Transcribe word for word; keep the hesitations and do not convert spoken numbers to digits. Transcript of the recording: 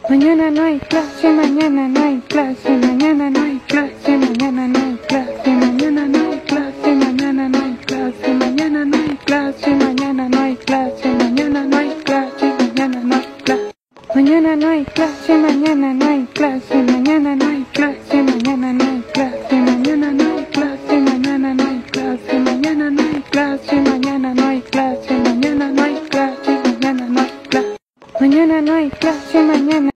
Mañana no hay clase, mañana no hay clase, mañana no hay clase, mañana no hay clase, mañana no hay clase, mañana no hay clase, mañana no hay clase, mañana no hay clase, mañana no hay clase, mañana no hay clase. Mañana no hay clase, mañana no hay clase, mañana no hay clase, mañana no